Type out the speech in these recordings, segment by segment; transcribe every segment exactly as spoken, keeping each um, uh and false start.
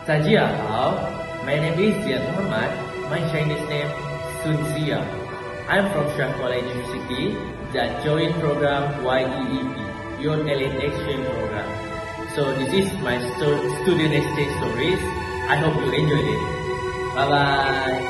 大家好, my name is Ziad Muhammad. My Chinese name Sun Zia. I'm from Syafiq University that joined program Y E E P, Youth Elite Exchange Program. So this is my stu- student exchange stories. I hope you enjoyed it. Bye bye.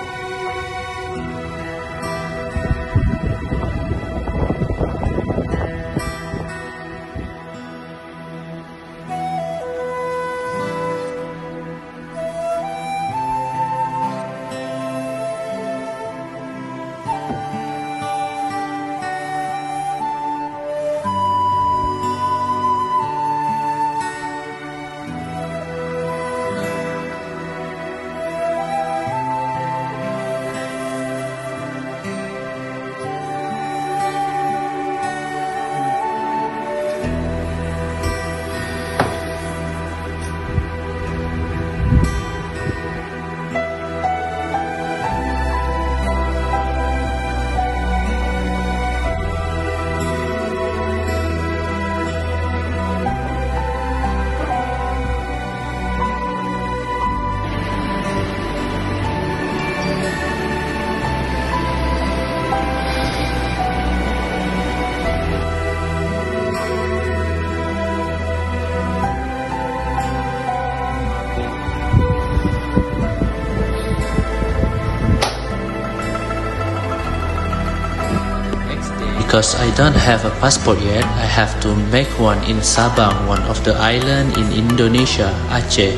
Because I don't have a passport yet, I have to make one in Sabang, one of the island in Indonesia, Aceh.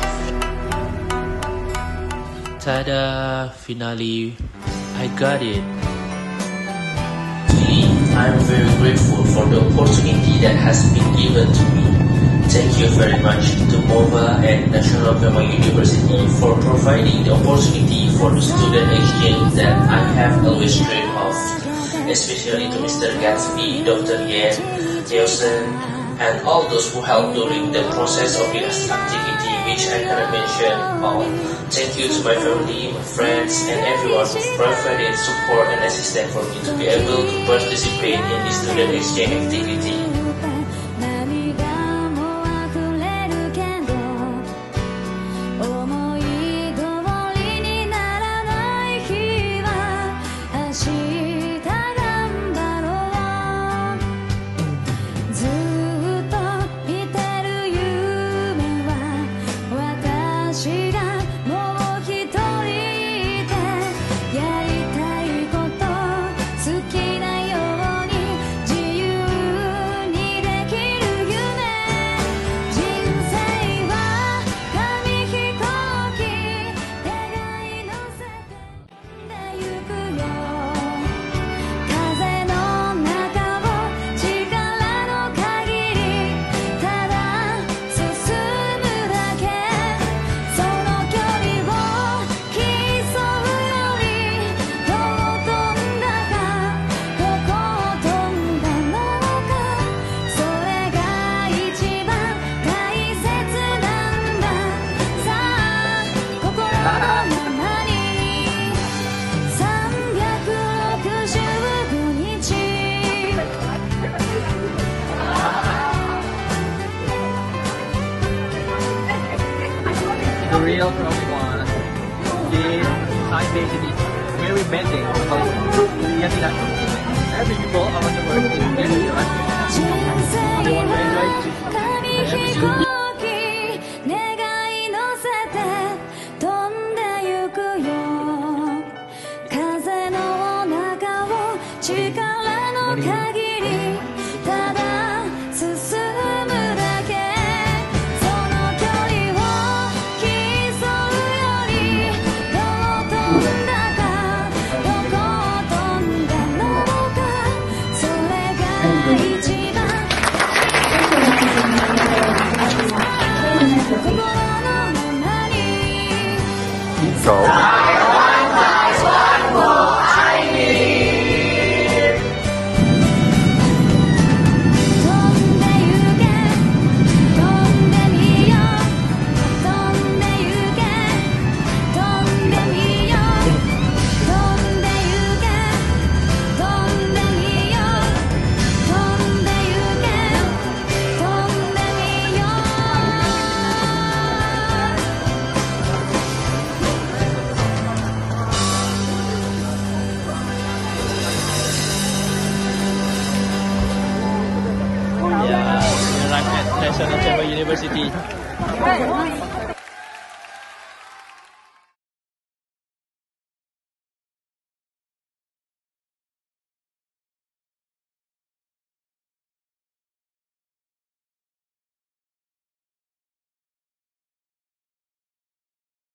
Tada! Finally, I got it. I'm very grateful for the opportunity that has been given to me. Thank you very much to MOVA and National Memang University for providing the opportunity for the student exchange that I have always dreamed of. Especially to Mister Gatsby, Doctor Yen, Nielsen, and all those who helped during the process of this activity, which I cannot mention all. Thank you to my family, my friends, and everyone who provided support and assistance for me to be able to participate in this student exchange activity. The real Rowan is science is very bending because yes, that every people around the world is very right. They want to enjoy everything. 走。 National Chamber University.